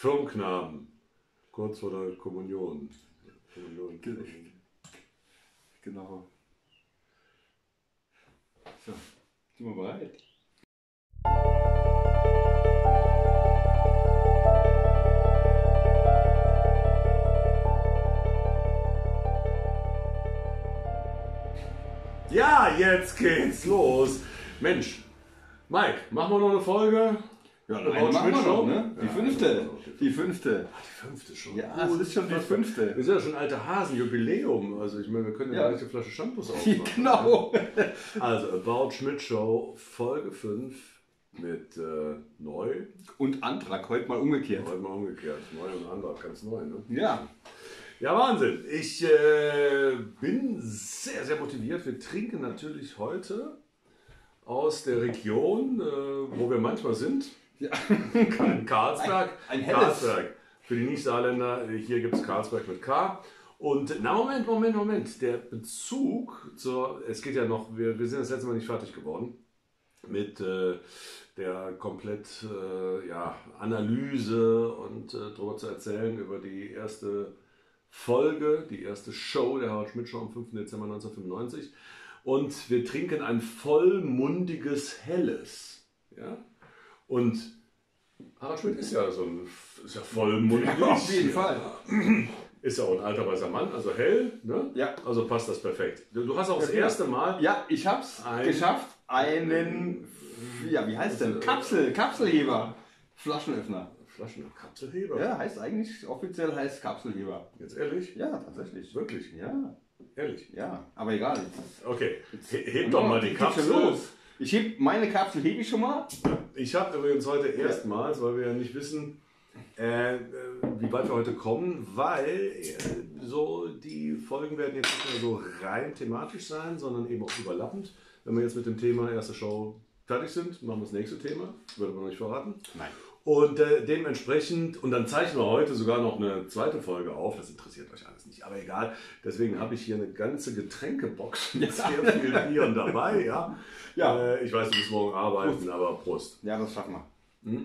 Firmenknaben, kurz vor der Kommunion. Genau. So, sind wir bereit? Ja, jetzt geht's los. Mensch, Mike, machen wir noch eine Folge? Ja, eine machen wir noch, ne? Die fünfte. Die fünfte. Ach, die fünfte schon. Ja, es ist schon die fünfte. Wir sind ja schon alte Hasen, Jubiläum. Also ich meine, wir können ja gleich eine Flasche Shampoos aufmachen. Genau. Also About Schmidt Show, Folge 5 mit Neu. Und Antrag, heute mal umgekehrt. Heute mal umgekehrt. Neu und Antrag, ganz neu, ne? Ja. Ja, Wahnsinn. Ich bin sehr, sehr motiviert. Wir trinken natürlich heute aus der Region, wo wir manchmal sind. Ja. Karlsberg. Ein helles. Karlsberg. Für die Nicht-Saarländer, hier gibt es Karlsberg mit K. Und na, Moment. Der Bezug zur, es geht ja noch, wir sind das letzte Mal nicht fertig geworden mit der komplett Analyse und darüber zu erzählen über die erste Folge, die erste Show der Harald Schmidt Show am 5. Dezember 1995. Und wir trinken ein vollmundiges Helles. Ja? Und Harald Schmidt ist ja vollmundig. Ja, auf jeden Fall. Ist ja auch ein alter weißer Mann, also hell, ne? Ja. Also passt das perfekt. Du hast auch das erste Mal. Ja, ich hab's geschafft. Einen, ja, wie heißt denn? Kapselheber. Flaschenöffner. Kapselheber? Ja, heißt eigentlich, offiziell heißt Kapselheber. Jetzt ehrlich? Ja, tatsächlich. Wirklich? Ja. Ehrlich? Ja, aber egal. Okay, heb doch mal die Kapsel. Ich heb meine Kapsel, hebe ich schon mal. Ich habe übrigens heute erstmals, weil wir ja nicht wissen, wie weit wir heute kommen, weil so die Folgen werden jetzt nicht mehr so rein thematisch sein, sondern eben auch überlappend. Wenn wir jetzt mit dem Thema erste Show fertig sind, machen wir das nächste Thema. Würde man noch nicht verraten. Nein. Und dementsprechend, und dann zeichnen wir heute sogar noch eine zweite Folge auf, das interessiert euch alles nicht, aber egal. Deswegen habe ich hier eine ganze Getränkebox mit sehr vielen Bieren dabei. Ja? Ja. Ich weiß, du musst morgen arbeiten, aber Prost. Ja, das schaffen wir.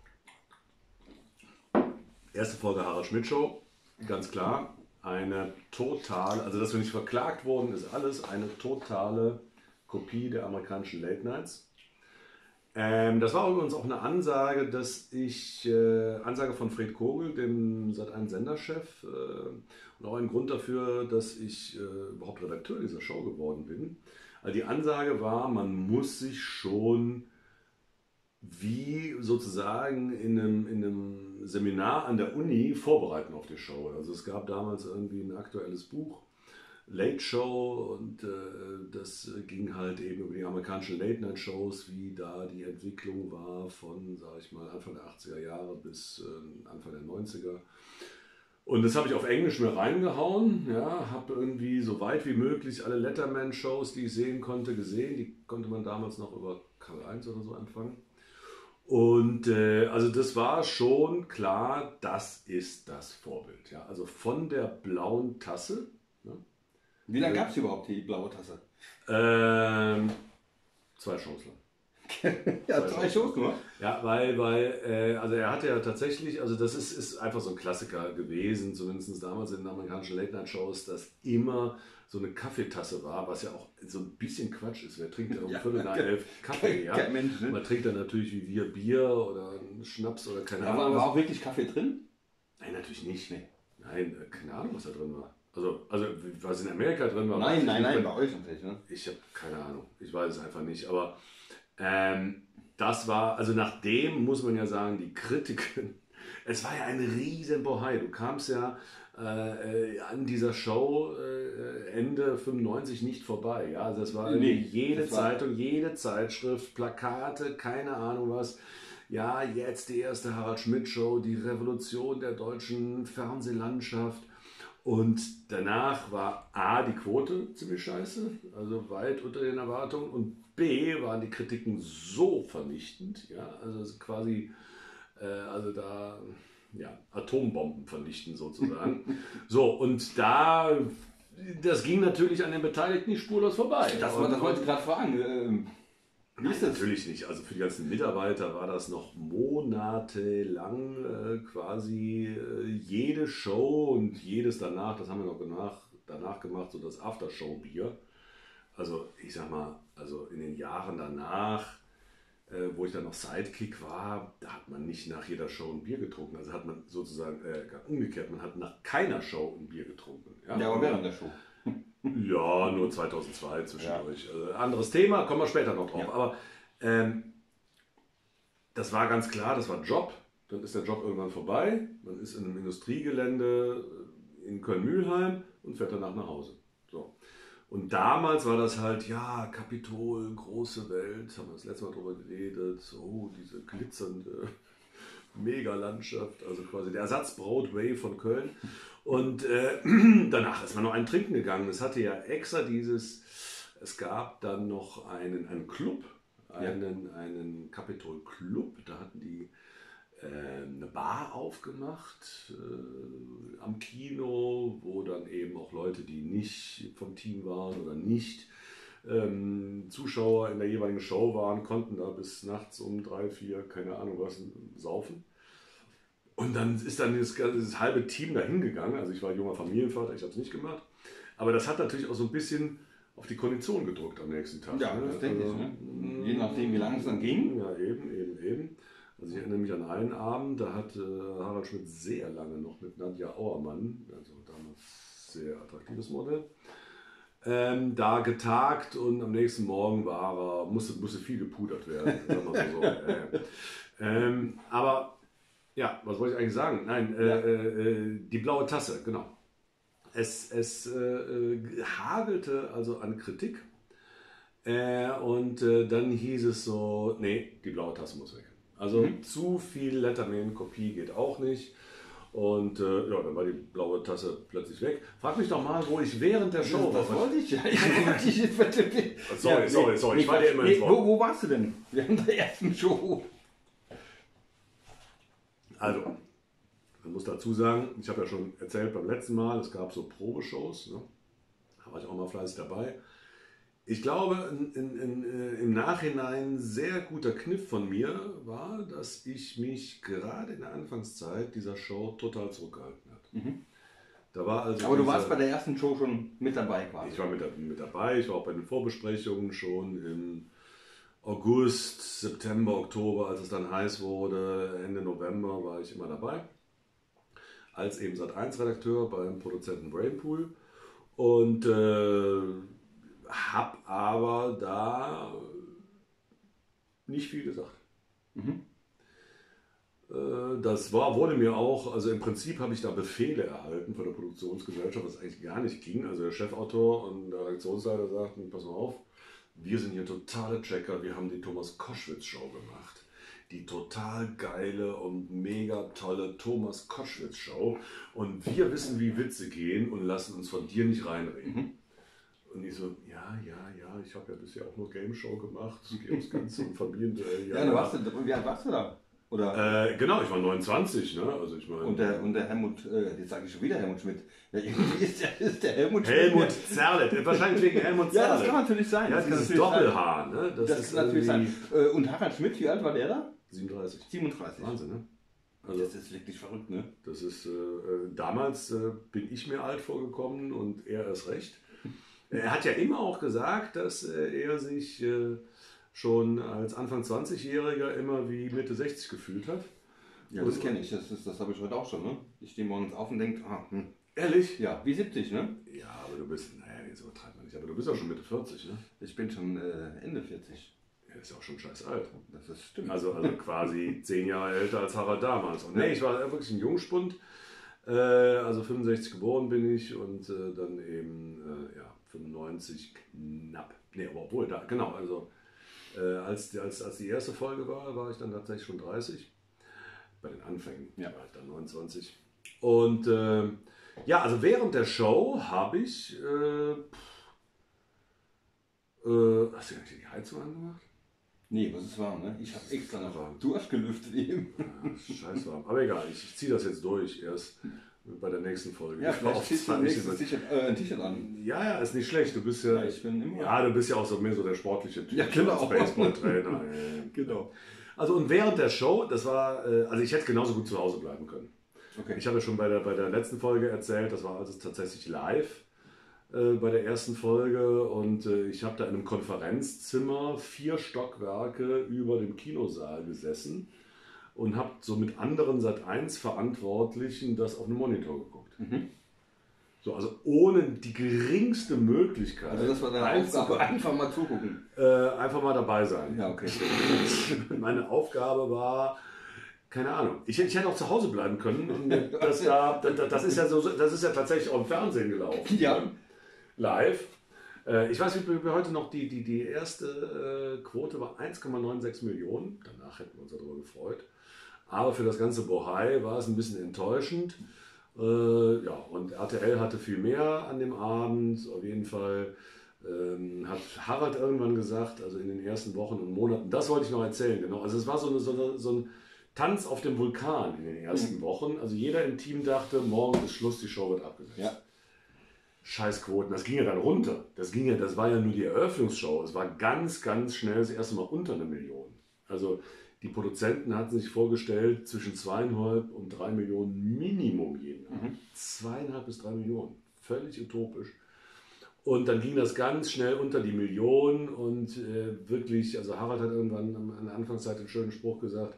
Erste Folge Harald Schmidt Show, ganz klar. Eine totale, also dass wir nicht verklagt wurden, ist alles eine totale Kopie der amerikanischen Late Nights. Das war übrigens auch eine Ansage, Ansage von Fred Kogel, dem Sat.1 Senderchef, und auch ein Grund dafür, dass ich überhaupt Redakteur dieser Show geworden bin. Also die Ansage war, man muss sich schon wie sozusagen in einem Seminar an der Uni vorbereiten auf die Show. Also es gab damals irgendwie ein aktuelles Buch, Late Show, und das ging halt eben über die amerikanischen Late-Night-Shows, wie da die Entwicklung war von, sage ich mal, Anfang der 80er Jahre bis Anfang der 90er. Und das habe ich auf Englisch mir reingehauen, ja, habe irgendwie so weit wie möglich alle Letterman-Shows, die ich sehen konnte, gesehen. Die konnte man damals noch über Karl 1 oder so empfangen. Und also das war schon klar, das ist das Vorbild. Ja? Also von der blauen Tasse. Ne? Wie lange gab es überhaupt die blaue Tasse? 2 Shows lang. Ja, 2 Shows nur. Ja, weil also er hatte ja tatsächlich, also das ist einfach so ein Klassiker gewesen, zumindest damals in den amerikanischen Late-Night-Shows, dass immer so eine Kaffeetasse war, was ja auch so ein bisschen Quatsch ist. Wer trinkt ja um 10:45 Kaffee? Ja? Kein Mensch, ne? Man trinkt dann natürlich wie wir Bier oder einen Schnaps oder keine Aber Ahnung. war auch wirklich Kaffee drin? Nein, natürlich nicht. Nee. Nein, keine Ahnung, was da drin war. Also was in Amerika drin war. Nein, bei euch natürlich. Ne? Ich habe keine Ahnung. Ich weiß es einfach nicht. Aber das war, also nachdem muss man ja sagen, die Kritiken, es war ja ein riesen Bohai. Du kamst ja an dieser Show Ende 95 nicht vorbei. Ja? Also es war jede Zeitung, jede Zeitschrift, Plakate, keine Ahnung was. Ja, jetzt die erste Harald Schmidt Show, die Revolution der deutschen Fernsehlandschaft. Und danach war A, die Quote ziemlich scheiße, also weit unter den Erwartungen. Und B, waren die Kritiken so vernichtend, ja, also quasi, Atombomben vernichten sozusagen. So, und das ging natürlich an den Beteiligten nicht spurlos vorbei. Das wollte ich gerade fragen. Nein, natürlich nicht. Also für die ganzen Mitarbeiter war das noch monatelang quasi jede Show und jedes danach, das haben wir noch danach gemacht, so das Aftershow-Bier. Also ich sag mal, also in den Jahren danach, wo ich dann noch Sidekick war, da hat man nicht nach jeder Show ein Bier getrunken. Also hat man sozusagen umgekehrt, man hat nach keiner Show ein Bier getrunken. Ja, aber während der Show. Ja, nur 2002 zwischendurch. Ja. Anderes Thema, kommen wir später noch drauf. Ja. Aber das war ganz klar, das war Job. Dann ist der Job irgendwann vorbei. Man ist in einem Industriegelände in Köln-Mühlheim und fährt danach nach Hause. So. Und damals war das halt, ja, Kapitol, große Welt, haben wir das letzte Mal drüber geredet, so diese glitzernde Mega-Landschaft, also quasi der Ersatz Broadway von Köln. Und danach ist man noch einen trinken gegangen. Es hatte ja extra es gab dann noch einen Club, einen Capitol Club, da hatten die eine Bar aufgemacht am Kino, wo dann eben auch Leute, die nicht vom Team waren oder nicht Zuschauer in der jeweiligen Show waren, konnten da bis nachts um 3, 4, keine Ahnung was, saufen. Und dann ist dann dieses halbe Team da hingegangen. Also ich war junger Familienvater, ich habe es nicht gemacht. Aber das hat natürlich auch so ein bisschen auf die Kondition gedrückt am nächsten Tag. Ja, das denke ich. Ne? Je nachdem, wie lange es dann ging. Ja, eben. Also ich erinnere mich an einen Abend, da hat Harald Schmidt sehr lange noch mit Nadja Auermann, also damals sehr attraktives Model, da getagt und am nächsten Morgen musste viel gepudert werden. Sagen wir so. Aber ja, was wollte ich eigentlich sagen? Nein, die blaue Tasse, genau. Es hagelte also an Kritik und dann hieß es so, nee, die blaue Tasse muss weg. Also zu viel Letterman-Kopie geht auch nicht. Und ja, dann war die blaue Tasse plötzlich weg. Frag mich doch mal, wo ich während der Show war. Das wollte ich ja. Sorry, ich war dir immer ins Wort. Wo warst du denn während der ersten Show? Also, man muss dazu sagen, ich habe ja schon erzählt beim letzten Mal, es gab so Probeshows, ne? Da war ich auch mal fleißig dabei. Ich glaube, im Nachhinein sehr guter Kniff von mir war, dass ich mich gerade in der Anfangszeit dieser Show total zurückgehalten habe. Da war also aber du warst bei der ersten Show schon mit dabei quasi? Ich war mit dabei, ich war auch bei den Vorbesprechungen schon im August, September, Oktober, als es dann heiß wurde, Ende November war ich immer dabei. Als eben Sat.1-Redakteur beim Produzenten Brainpool. Und habe aber da nicht viel gesagt. Das wurde mir auch, also im Prinzip habe ich da Befehle erhalten von der Produktionsgesellschaft, was eigentlich gar nicht ging. Also der Chefautor und der Redaktionsleiter sagten, pass mal auf, wir sind hier totale Checker, wir haben die Thomas Koschwitz Show gemacht. Die total geile und mega tolle Thomas Koschwitz Show. Und wir wissen, wie Witze gehen und lassen uns von dir nicht reinreden. Und ich so, ja, ich habe ja bisher auch nur Game Show gemacht, das Ganze und Familienduell. Ja, wie alt warst du da? Oder? Genau, ich war 29, ne? Also ich meine. Und der Helmut, jetzt sage ich schon wieder Helmut Schmidt. Ja, irgendwie ist der Helmut Schmidt. Helmut Zerlett, wahrscheinlich wegen Helmut Zerlett. Ja, das kann natürlich sein. Ja, dieses Doppelhaar, ne? Das kann natürlich sein. Und Harald Schmidt, wie alt war der da? 37. 37. Wahnsinn, ne? Also, das ist wirklich verrückt, ne? Das ist, damals bin ich mir alt vorgekommen und er erst recht. Er hat ja immer auch gesagt, dass er sich schon als Anfang 20-Jähriger immer wie Mitte 60 gefühlt hat. Ja, das kenne ich. Das habe ich heute auch schon. Ne? Ich stehe morgens auf und denke, ehrlich? Ja, wie 70, ne? Ja, aber du bist, naja, jetzt übertreibt man nicht, aber du bist auch schon Mitte 40, ne? Ich bin schon Ende 40. Ja, ist ja auch schon scheiß alt. Das ist stimmt. Also quasi 10 Jahre älter als Harald damals. Und nee, ich war wirklich ein Jungspund. Also 65 geboren bin ich und dann eben 95 knapp. Nee, aber obwohl, da, genau, also als die erste Folge war ich dann tatsächlich schon 30. Bei den Anfängen war ich dann 29. Und ja, also während der Show habe ich hast du eigentlich die Heizung angemacht? Nee, was ist warm, ne? Ich habe extra noch durchgelüftet eben. Ja, scheiß warm. Aber egal, ich ziehe das jetzt durch. Erst bei der nächsten Folge. Ja, vielleicht ziehst du ein T-Shirt an. Ja, ist nicht schlecht. Du bist ja, ich bin immer. Ja, du bist ja auch so mehr so der sportliche Typ. Ja, genau. Als Baseballtrainer. Genau. Also und während der Show, das war, also ich hätte genauso gut zu Hause bleiben können. Okay. Ich habe ja schon bei der letzten Folge erzählt, das war also tatsächlich live bei der ersten Folge und ich habe da in einem Konferenzzimmer 4 Stockwerke über dem Kinosaal gesessen und habe so mit anderen Sat.1-Verantwortlichen das auf einem Monitor geguckt. Mhm. So, also ohne die geringste Möglichkeit. Also das war deine Aufgabe, einfach mal zugucken. Einfach mal dabei sein. Ja, okay. Meine Aufgabe war, keine Ahnung, ich hätte auch zu Hause bleiben können. Und das ist ja tatsächlich auch im Fernsehen gelaufen. Ja. Live. Ich weiß nicht, wie heute noch die erste Quote war 1,96 Millionen. Danach hätten wir uns darüber gefreut. Aber für das ganze Bohai war es ein bisschen enttäuschend. Ja, und RTL hatte viel mehr an dem Abend. Auf jeden Fall hat Harald irgendwann gesagt, also in den ersten Wochen und Monaten, das wollte ich noch erzählen, genau. Also es war so ein Tanz auf dem Vulkan in den ersten Wochen. Also jeder im Team dachte, morgen ist Schluss, die Show wird abgesetzt. Ja. Scheißquoten, das ging ja dann runter. Das war ja nur die Eröffnungsshow. Es war ganz, ganz schnell das erste Mal unter 1 Million. Also die Produzenten hatten sich vorgestellt, zwischen 2,5 und 3 Millionen Minimum jeden Abend. 2,5 bis 3 Millionen. Völlig utopisch. Und dann ging das ganz schnell unter die Million und wirklich, also Harald hat irgendwann an der Anfangszeit einen schönen Spruch gesagt,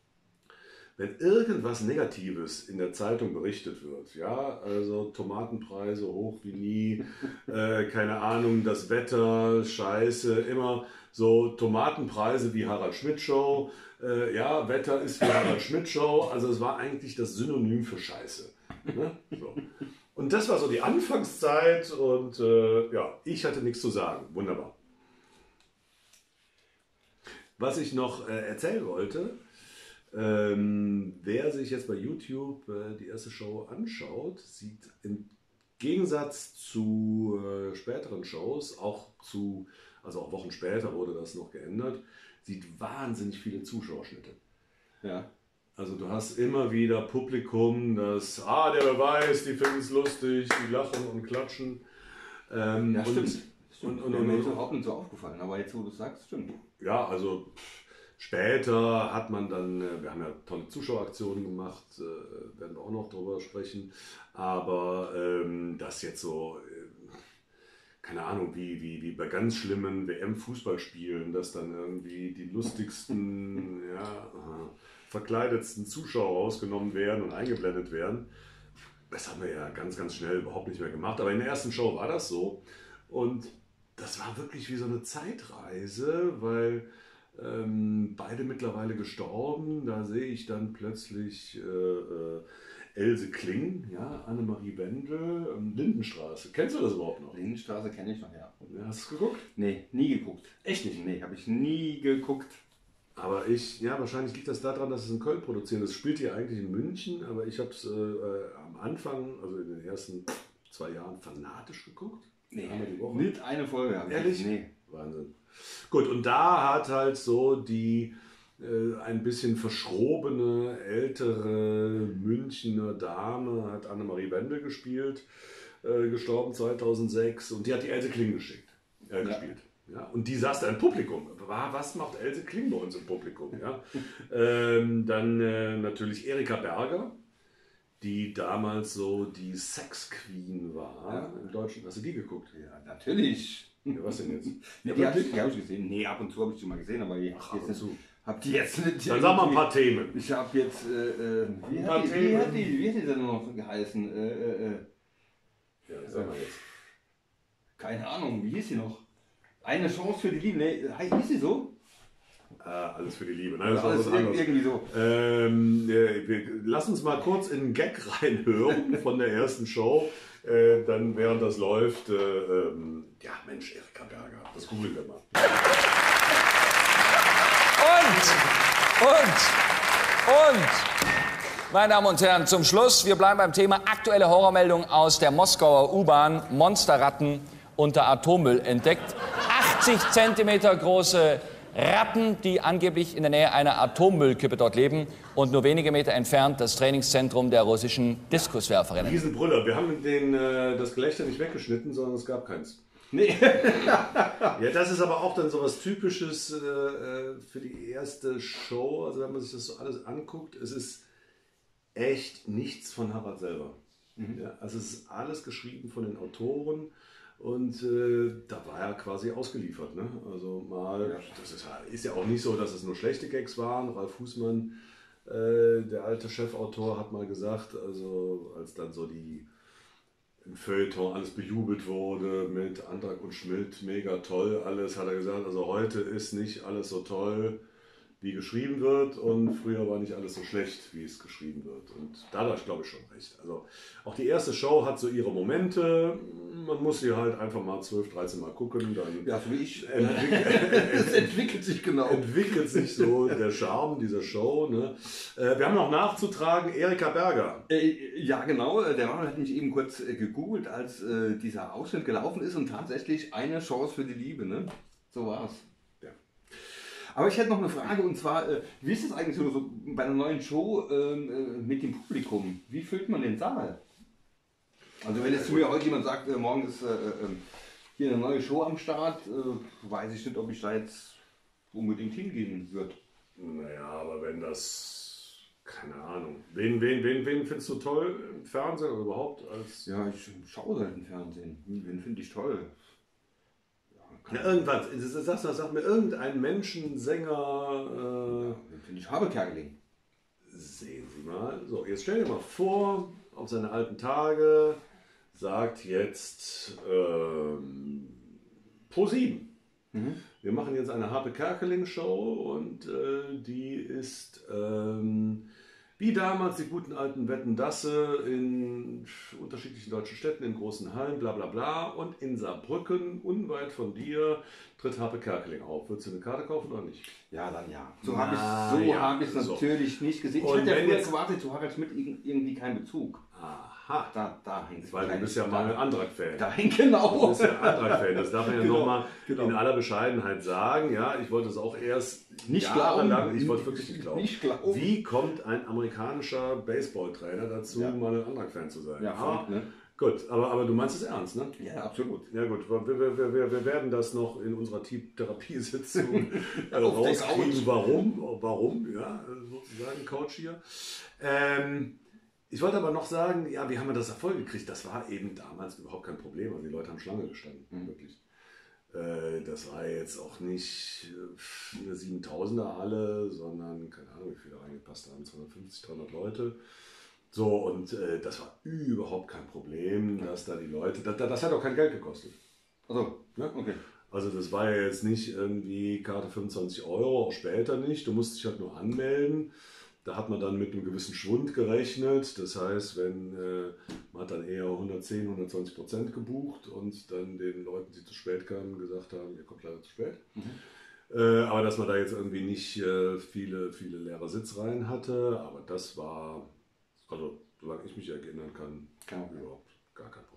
wenn irgendwas Negatives in der Zeitung berichtet wird, ja, also Tomatenpreise hoch wie nie, keine Ahnung, das Wetter, Scheiße, immer so Tomatenpreise wie Harald Schmidt Show, ja, Wetter ist wie Harald Schmidt Show, also es war eigentlich das Synonym für Scheiße. Ne? So. Und das war so die Anfangszeit und ja, ich hatte nichts zu sagen, wunderbar. Was ich noch erzählen wollte, wer sich jetzt bei YouTube die erste Show anschaut, sieht im Gegensatz zu späteren Shows, also auch Wochen später wurde das noch geändert, sieht wahnsinnig viele Zuschauerschnitte. Ja. Also du hast immer wieder Publikum, das, der Beweis, die finden es lustig, die lachen und klatschen. Ja, stimmt. Und mir ist überhaupt nicht so aufgefallen, aber jetzt, wo du es sagst, stimmt. Ja, also später hat man dann, wir haben ja tolle Zuschaueraktionen gemacht, werden wir auch noch drüber sprechen, aber das jetzt so, keine Ahnung, wie bei ganz schlimmen WM-Fußballspielen, dass dann irgendwie die lustigsten, verkleidetsten Zuschauer rausgenommen werden und eingeblendet werden. Das haben wir ja ganz, ganz schnell überhaupt nicht mehr gemacht, aber in der ersten Show war das so und das war wirklich wie so eine Zeitreise, weil beide mittlerweile gestorben, da sehe ich dann plötzlich Else Kling, ja, Annemarie Wendel, Lindenstraße. Kennst du das überhaupt noch? Lindenstraße kenne ich noch, ja. Hast du es geguckt? Nee, nie geguckt. Echt nicht? Nee, habe ich nie geguckt. Aber wahrscheinlich liegt das daran, dass es in Köln produziert. Das spielt hier eigentlich in München, aber ich habe es am Anfang, also in den ersten 2 Jahren, fanatisch geguckt. Nee, nicht eine Folge habe ich. Ehrlich? Nee. Wahnsinn. Gut, und da hat halt so die ein bisschen verschrobene, ältere Münchner Dame, hat Annemarie Wendel gespielt, gestorben 2006, und die hat die Else Kling gespielt. Ja, und die saß da im Publikum. Was macht Else Kling bei uns im Publikum? Ja? Dann natürlich Erika Berger, die damals so die Sex Queen war im Deutschen. Hast du die geguckt? Ja, natürlich. Ja, was denn jetzt? Die habe ich gesehen. Nee, ab und zu habe ich die mal gesehen, aber hab die jetzt nicht. Dann sag mal ein paar Themen. Ich habe jetzt, wie hat die denn noch geheißen? Ja, sag mal jetzt. Keine Ahnung, wie hieß sie noch? Eine Chance für die Liebe. Nee, hieß sie so? Alles für die Liebe. Nein, das war alles was anderes. Irgendwie so. Lass uns mal kurz in einen Gag reinhören von der ersten Show. Dann, während das läuft, ja, Mensch, Erika Berger, das googeln wir mal. Und, meine Damen und Herren, zum Schluss, wir bleiben beim Thema aktuelle Horrormeldung aus der Moskauer U-Bahn. Monsterratten unter Atommüll entdeckt. 80 cm große Ratten, die angeblich in der Nähe einer Atommüllkippe dort leben und nur wenige Meter entfernt das Trainingszentrum der russischen Diskuswerferinnen. Riesenbrüller. Wir haben das Gelächter nicht weggeschnitten, sondern es gab keins. Nee. Ja, das ist aber auch dann so was Typisches für die erste Show. Also wenn man sich das so alles anguckt, es ist echt nichts von Harald selber. Ja, also es ist alles geschrieben von den Autoren und da war er quasi ausgeliefert. Ne? Also mal, das ist ja auch nicht so, dass es nur schlechte Gags waren. Ralf Fußmann, der alte Chefautor, hat mal gesagt, also als dann so im Feuilleton alles bejubelt wurde mit Antrag und Schmidt, mega toll alles, hat er gesagt, also heute ist nicht alles so toll, wie geschrieben wird und früher war nicht alles so schlecht, wie es geschrieben wird. Und da hat er, glaube ich, schon recht. Also auch die erste Show hat so ihre Momente, man muss sie halt einfach mal 12, 13 Mal gucken, dann ja, so wie ich. Es entwickelt sich genau. Entwickelt sich so der Charme dieser Show. Ne? Wir haben noch nachzutragen, Erika Berger. Ja, genau. Der Mann hat mich eben kurz gegoogelt, als dieser Ausschnitt gelaufen ist und tatsächlich eine Chance für die Liebe. Ne? So war's. Ja. Aber ich hätte noch eine Frage und zwar, wie ist es eigentlich so bei einer neuen Show mit dem Publikum? Wie füllt man den Saal? Also wenn jetzt zu mir heute jemand sagt, morgen ist hier eine neue Show am Start, weiß ich nicht, ob ich da jetzt unbedingt hingehen würde. Naja, aber wenn das, keine Ahnung, wen findest du toll im Fernsehen oder überhaupt? Ja, ich schaue selten Fernsehen. Wen finde ich toll? Ja, irgendwas, sag mir irgendeinen Menschen, Sänger. Den finde ich Habe Kerkeling. Sehen Sie mal. So, jetzt stell dir mal vor, auf seine alten Tage sagt jetzt Pro7. Wir machen jetzt eine Harpe Kerkeling Show und die ist wie damals die guten alten Wetten-Dasse in unterschiedlichen deutschen Städten, in großen Hallen, bla bla bla. Und in Saarbrücken, unweit von dir, tritt Harpe Kerkeling auf. Würdest du eine Karte kaufen oder nicht? Ja, dann ja. So habe ich es natürlich nicht gesehen. Ich hätte ja früher gewartet, du hast mit irgendwie keinen Bezug. Aha. Da hängt es. Weil du bist ja mal ein Antrag-Fan. Da hängt genau. Du bist ja ein Antrag-Fan. Das darf man ja Genau, nochmal in aller Bescheidenheit sagen. Ja, ich wollte es auch erst nicht jahrelang, glauben. ich wollte wirklich nicht glauben. Nicht glauben. Wie kommt ein amerikanischer Baseballtrainer dazu, mal ein Antrag-Fan zu sein? Ja, verrückt, ne? Gut, aber du meinst es ernst, ne? Ja, absolut. Ja gut, wir werden das noch in unserer Therapiesitzung rauskriegen, warum, ja, sozusagen Coach hier. Ich wollte aber noch sagen, ja, wie haben wir das Erfolg gekriegt? Das war eben damals überhaupt kein Problem. Also die Leute haben Schlange gestanden, wirklich. Das war jetzt auch nicht eine 7000er Halle, sondern, keine Ahnung, wie viele reingepasst haben, 250, 300 Leute. So, und das war überhaupt kein Problem, dass da die Leute, das hat auch kein Geld gekostet. Also, ne? Okay. Also das war ja jetzt nicht irgendwie Karte 25 €, auch später nicht. Du musst dich halt nur anmelden. Da hat man dann mit einem gewissen Schwund gerechnet. Das heißt, man hat dann eher 110, 120% gebucht und dann den Leuten, die zu spät kamen, gesagt haben, ihr kommt leider zu spät. Aber dass man da jetzt irgendwie nicht viele leere Sitzreihen hatte. Aber das war, also solange ich mich erinnern kann, überhaupt gar kein Problem.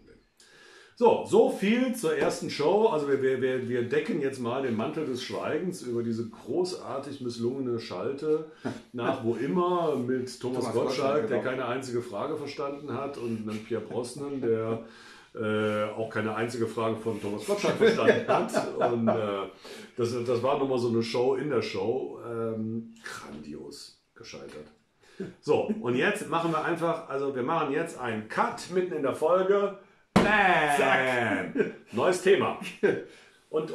So viel zur ersten Show. Also wir decken jetzt mal den Mantel des Schweigens über diese großartig misslungene Schalte nach wo immer mit Thomas Gottschalk, der keine einzige Frage verstanden hat, und mit Pierre Brosnan, der auch keine einzige Frage von Thomas Gottschalk verstanden hat. Und das war nochmal so eine Show in der Show. Grandios gescheitert. So, und jetzt machen wir einfach, also wir machen jetzt einen Cut mitten in der Folge. Bam! Neues Thema. Und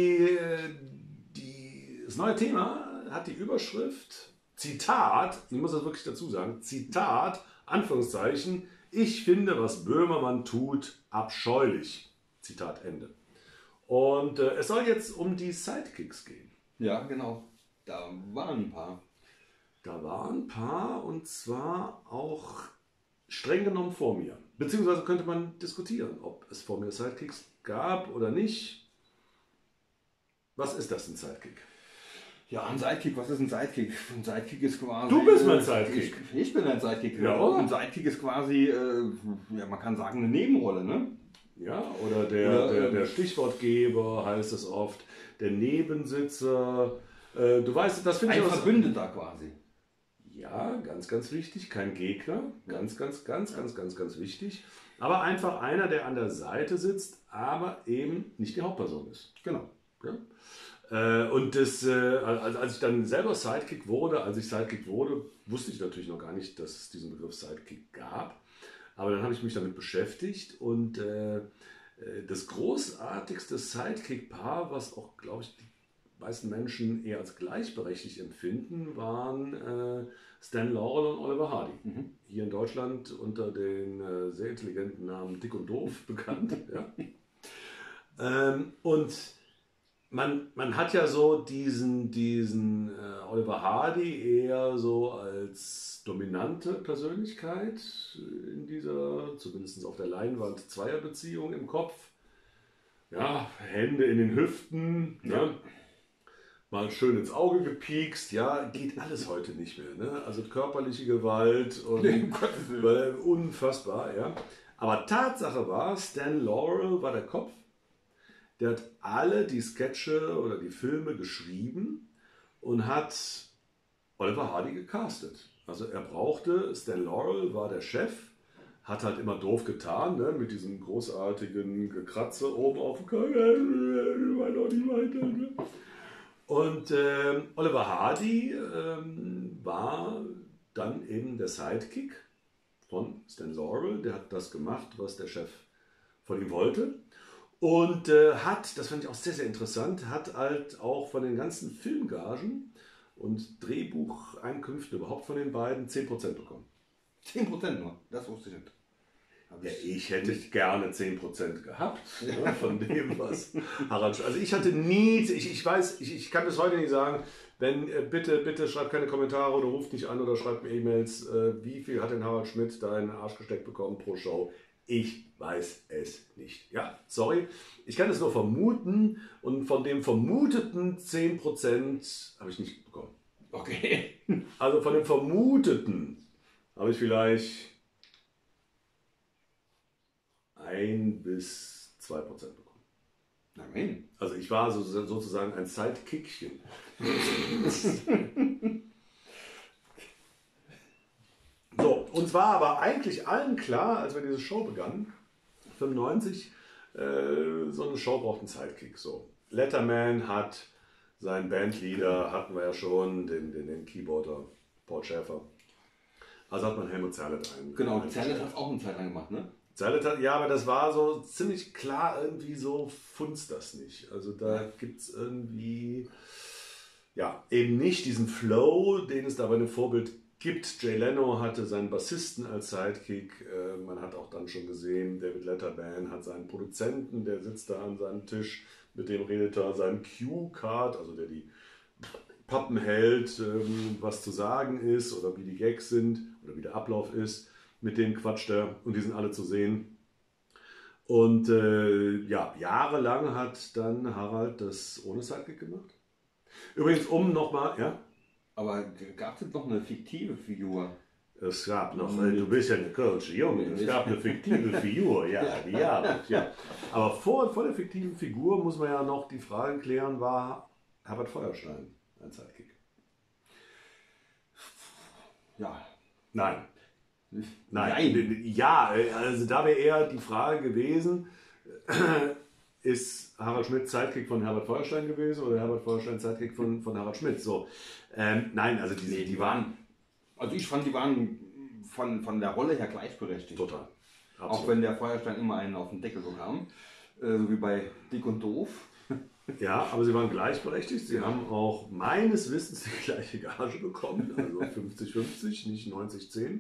das neue Thema hat die Überschrift, Zitat, ich muss das wirklich dazu sagen, Zitat, Anführungszeichen, ich finde, was Böhmermann tut, abscheulich. Zitat Ende. Und es soll jetzt um die Sidekicks gehen. Ja, genau. Da waren ein paar. Und zwar auch streng genommen vor mir. Beziehungsweise könnte man diskutieren, ob es vor mir Sidekicks gab oder nicht. Was ist das, ein Sidekick? Ja, ein Sidekick, was ist ein Sidekick? Ein Sidekick ist quasi... Du bist mein Sidekick. Ich bin ein Sidekick. Ja, oder? Ein Sidekick ist quasi, man kann sagen, eine Nebenrolle, ne? Ja, oder der Stichwortgeber heißt es oft, der Nebensitzer, Du weißt, das finde ich ein Verbündeter quasi. Ja, ganz, ganz wichtig. Kein Gegner. Ganz, ganz, ganz, ganz, ganz, ganz wichtig. Aber einfach einer, der an der Seite sitzt, aber eben nicht die Hauptperson ist. Genau. Ja? Und das, als ich dann selber Sidekick wurde, wusste ich natürlich noch gar nicht, dass es diesen Begriff Sidekick gab. Aber dann habe ich mich damit beschäftigt und das großartigste Sidekick-Paar, was auch, glaube ich, die meisten Menschen eher als gleichberechtigt empfinden, waren Stan Laurel und Oliver Hardy. Hier in Deutschland unter den sehr intelligenten Namen Dick und Doof bekannt. Ja? Und man hat ja so diesen Oliver Hardy eher so als dominante Persönlichkeit in dieser, zumindest auf der Leinwand, Zweierbeziehung im Kopf. Ja, Hände in den Hüften, ja. Mal schön ins Auge gepiekst, ja, geht alles heute nicht mehr. Ne? Also körperliche Gewalt und unfassbar, ja. Aber Tatsache war, Stan Laurel war der Kopf. Der hat alle die Sketche oder die Filme geschrieben und hat Oliver Hardy gecastet. Also er brauchte, Stan Laurel war der Chef, hat halt immer doof getan, ne? Mit diesem großartigen Gekratze oben auf dem Kopf. Ne? Und Oliver Hardy war dann eben der Sidekick von Stan Laurel. Der hat das gemacht, was der Chef von ihm wollte. Und hat, das fand ich auch sehr, sehr interessant, hat halt auch von den ganzen Filmgagen und Drehbucheinkünften überhaupt von den beiden 10% bekommen. 10% nur? Das wusste ich nicht. Ja, ich hätte gerne 10% gehabt, ne, von dem, was Harald... Also ich hatte nie, ich weiß, ich kann bis heute nicht sagen, wenn, bitte schreibt keine Kommentare oder ruft nicht an oder schreibt mir E-Mails, wie viel hat denn Harald Schmidt da in den Arsch gesteckt bekommen pro Show? Ich weiß es nicht. Ja, sorry. Ich kann es nur vermuten und von dem vermuteten 10% habe ich nicht bekommen. Okay. Also von dem vermuteten habe ich vielleicht 1 bis 2% bekommen. Nein. Also ich war sozusagen ein Sidekickchen. So, uns war aber eigentlich allen klar, als wir diese Show begannen, 95, so eine Show braucht einen Sidekick. So. Letterman hat seinen Bandleader, hatten wir ja schon, den Keyboarder Paul Schäfer. Also hat man Helmut Zerlett eingestellt. Genau, Zerlett hat es auch eine Zeit lang gemacht, ne? Zerlett hat, ja, aber das war so ziemlich klar, irgendwie so funzt das nicht. Also da gibt es irgendwie, ja, eben nicht diesen Flow, den es da bei einem Vorbild gibt. Jay Leno hatte seinen Bassisten als Sidekick. Man hat auch dann schon gesehen, David Letterman hat seinen Produzenten, der sitzt da an seinem Tisch, mit dem redet er seinen Cue-Card, also der die Pappen hält, was zu sagen ist oder wie die Gags sind oder wie der Ablauf ist. Mit denen quatscht er und die sind alle zu sehen. Und ja, jahrelang hat dann Harald das ohne Sidekick gemacht. Übrigens, nochmal, ja? Aber gab es noch eine fiktive Figur? Es gab noch, du bist ja eine Kölsche Junge, es gab eine fiktive Figur, ja. Aber vor der fiktiven Figur muss man ja noch die Frage klären, war Herbert Feuerstein ein Sidekick? Ja. Nein. Ja, also da wäre eher die Frage gewesen, ist Harald Schmidt Sidekick von Herbert Feuerstein gewesen oder Herbert Feuerstein Sidekick von Harald Schmidt? So, nein, also die waren... Also ich fand, die waren von der Rolle her gleichberechtigt. Total. Absolut. Auch wenn der Feuerstein immer einen auf den Deckel bekam, so wie bei Dick und Doof. Ja, aber sie waren gleichberechtigt. Sie haben auch meines Wissens die gleiche Gage bekommen, also 50-50, nicht 90-10.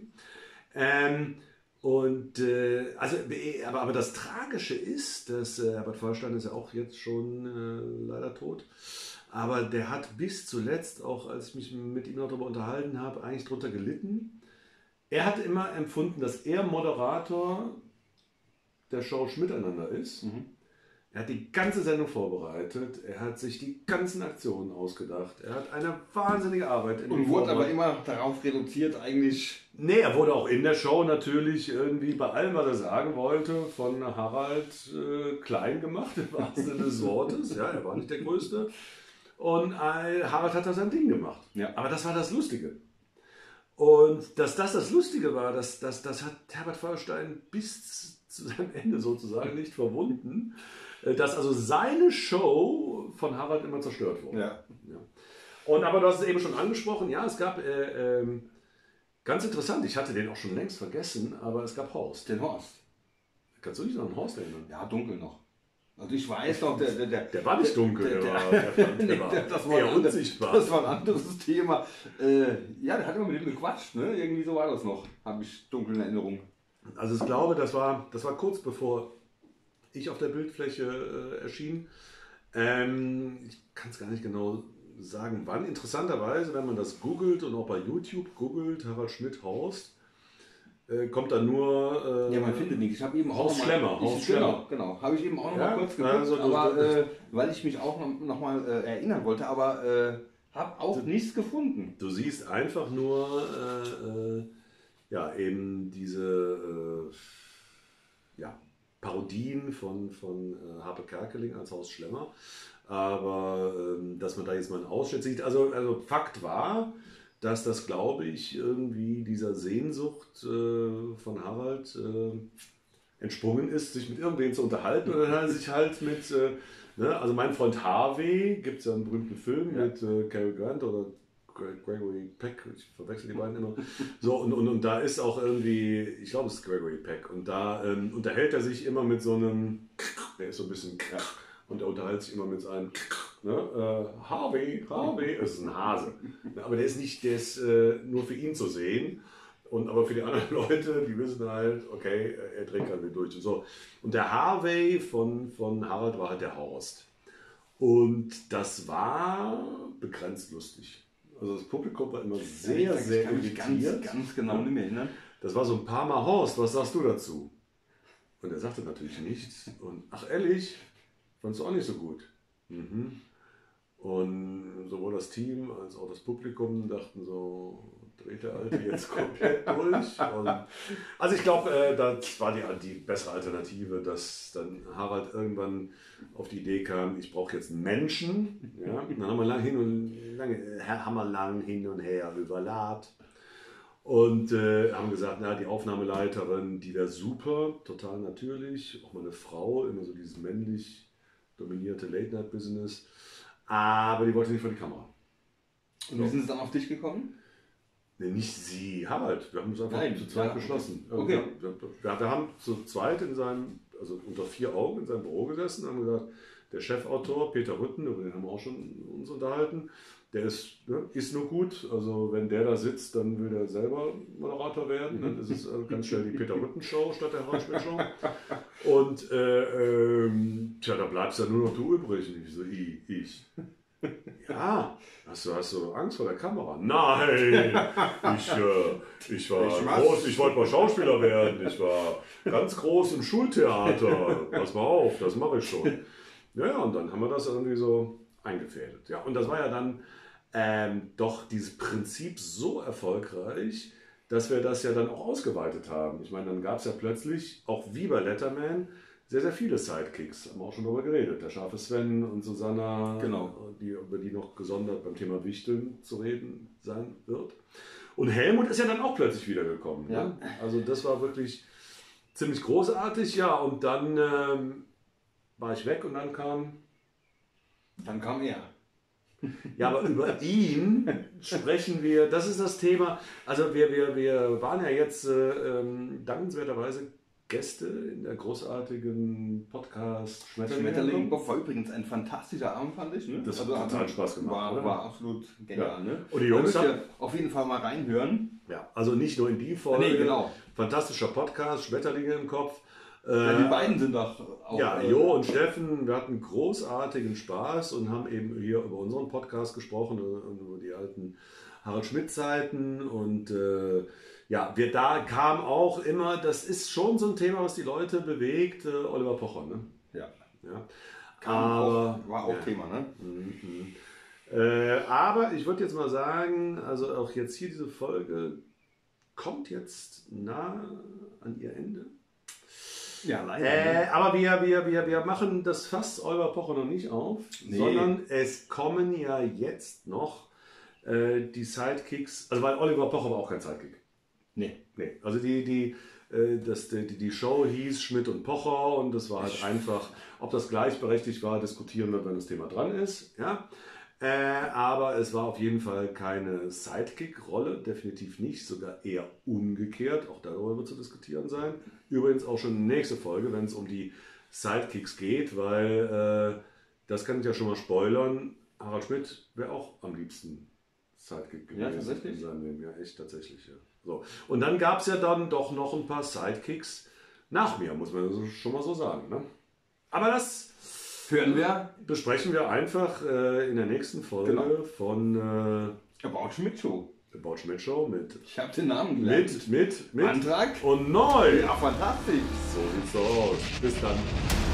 Aber das Tragische ist, dass Herbert Feuerstein ist ja auch jetzt schon leider tot, aber der hat bis zuletzt, auch als ich mich mit ihm noch darüber unterhalten habe, eigentlich darunter gelitten. Er hat immer empfunden, dass er Moderator der Show Schmiteinander ist. Er hat die ganze Sendung vorbereitet, er hat sich die ganzen Aktionen ausgedacht, er hat eine wahnsinnige Arbeit. Und wurde aber immer darauf reduziert eigentlich... Nee, er wurde auch in der Show natürlich irgendwie bei allem, was er sagen wollte, von Harald klein gemacht, im wahrsten Sinne des Wortes. Ja, er war nicht der Größte. Und Harald hat da sein Ding gemacht. Ja. Aber das war das Lustige. Und dass das Lustige war, das hat Herbert Feuerstein bis zu seinem Ende sozusagen nicht verwunden, dass also seine Show von Harald immer zerstört wurde. Ja. Und aber du hast es eben schon angesprochen, ja, es gab, ganz interessant, ich hatte den auch schon längst vergessen, aber es gab Horst. Den Horst. Kannst du dich noch an Horst erinnern? Ja, dunkel noch. Also ich weiß noch, Der war nicht dunkel, der war eher unsichtbar. Das war ein anderes Thema. Ja, der hat immer mit ihm gequatscht, ne? Irgendwie so war das noch, habe ich dunkel in Erinnerung. Also ich glaube, das war kurz bevor ich auf der Bildfläche erschien. Ich kann es gar nicht genau sagen, wann. Interessanterweise, wenn man das googelt und auch bei YouTube googelt, Harald Schmidt Horst, kommt dann nur... ja, man findet nichts. Ich habe eben auch Horst Schlemmer. Genau. Habe ich eben auch noch mal kurz geguckt, also aber weil ich mich auch noch mal erinnern wollte, aber habe auch nichts gefunden. Du siehst einfach nur ja, eben diese Parodien von Harpe Kerkeling als Horst Schlemmer. Aber dass man da jetzt mal einen Ausschnitt sieht, also Fakt war, dass das, glaube ich, irgendwie dieser Sehnsucht von Harald entsprungen ist, sich mit irgendwem zu unterhalten. Und dann hat er sich halt mit, also mein Freund Harvey, gibt es ja einen berühmten Film mit Cary Grant oder Gregory Peck, ich verwechsel die beiden immer. So, und da ist auch irgendwie, ich glaube, es ist Gregory Peck. Und da unterhält er sich immer mit so einem, der ist so ein bisschen, und er unterhält sich immer mit seinem, Harvey, es ist ein Hase. Aber der ist nur für ihn zu sehen. Aber für die anderen Leute, die wissen halt, okay, er trägt gerade durch. So. Und der Harvey von Harald war halt der Horst. Und das war begrenzt lustig. Also das Publikum war immer sehr, sehr irritiert. Ganz genau nicht mehr erinnern. Das war so ein paar Mal: Horst, was sagst du dazu? Und er sagte natürlich nichts. Und ach ehrlich, fandst du auch nicht so gut. Mhm. Und sowohl das Team als auch das Publikum dachten so, dreht der Alte jetzt komplett durch? Also ich glaube, das war die bessere Alternative, dass dann Harald irgendwann auf die Idee kam, ich brauche jetzt einen Menschen. Ja? Und dann haben wir lang hin und her überladet. Und haben gesagt, na, die Aufnahmeleiterin, die wäre super, total natürlich. Auch mal eine Frau, immer so dieses männlich dominierte Late-Night-Business. Aber die wollte nicht vor die Kamera. Und wie sind sie dann auf dich gekommen? Nee, nicht sie, Harald. Wir haben es einfach zu zweit beschlossen. Okay. Wir haben zu zweit also unter 4 Augen in seinem Büro gesessen und haben gesagt, der Chefautor Peter Rütten, über den haben wir auch schon uns unterhalten, der ist nur gut. Also wenn der da sitzt, dann will der selber Moderator werden. Dann ist es ganz schnell die Peter Rütten Show statt der Harald Schmidt Show. Und da bleibst ja nur noch du übrig. Und ich so, ich. Ja, hast du Angst vor der Kamera? Nein, ich war groß, ich wollte mal Schauspieler werden. Ich war ganz groß im Schultheater. Pass mal auf, das mache ich schon. Ja, und dann haben wir das irgendwie so eingefädelt. Ja, und das war ja dann doch dieses Prinzip so erfolgreich, dass wir das ja dann auch ausgeweitet haben. Ich meine, dann gab es ja plötzlich, auch wie bei Letterman, sehr, sehr viele Sidekicks. Haben wir auch schon darüber geredet. Der scharfe Sven und Susanna, genau, über die noch gesondert beim Thema Wichteln zu reden sein wird. Und Helmut ist ja dann auch plötzlich wiedergekommen. Ja. Ne? Also das war wirklich ziemlich großartig. Ja, und dann war ich weg und dann kam er. Ja, aber über ihn sprechen wir, das ist das Thema. Also wir waren ja jetzt dankenswerterweise Gäste in der großartigen Podcast Schmetterling war übrigens ein fantastischer Abend, fand ich. Ne? Das hat total Spaß gemacht. War absolut genial. Ja. Ne? Und die Jungs haben auf jeden Fall mal reinhören. Ja, also nicht nur in die Folge. Nee, genau. Fantastischer Podcast, Schmetterlinge im Kopf. Ja, die beiden sind doch auch... Ja, Jo und Steffen, wir hatten großartigen Spaß und haben eben hier über unseren Podcast gesprochen und über die alten Harald Schmidt-Zeiten. Und da kam auch immer, das ist schon so ein Thema, was die Leute bewegt, Oliver Pocher. Ne? Ja. War auch Thema, ne? Aber ich würde jetzt mal sagen, also auch jetzt hier diese Folge kommt jetzt nah an ihr Ende. Ja, leider. Aber wir machen das Fass Oliver Pocher noch nicht auf, sondern es kommen ja jetzt noch die Sidekicks, also weil Oliver Pocher war auch kein Sidekick. Nee. Also die Show hieß Schmidt und Pocher und das war halt einfach, ob das gleichberechtigt war, diskutieren wir, wenn das Thema dran ist. Ja? Aber es war auf jeden Fall keine Sidekick-Rolle, definitiv nicht, sogar eher umgekehrt. Auch darüber wird zu diskutieren sein. Übrigens auch schon nächste Folge, wenn es um die Sidekicks geht, weil das kann ich ja schon mal spoilern. Harald Schmidt wäre auch am liebsten Sidekick gewesen. Ja, tatsächlich? In seinem Leben. Ja, echt tatsächlich. Ja. So. Und dann gab es ja dann doch noch ein paar Sidekicks nach mir, muss man schon mal so sagen. Ne? Aber das besprechen wir einfach in der nächsten Folge von About Schmidt Show. About Schmidt Show mit. Ich habe den Namen gelernt. Mit Antrag und neu. Ja, fantastisch. So sieht's aus. Bis dann.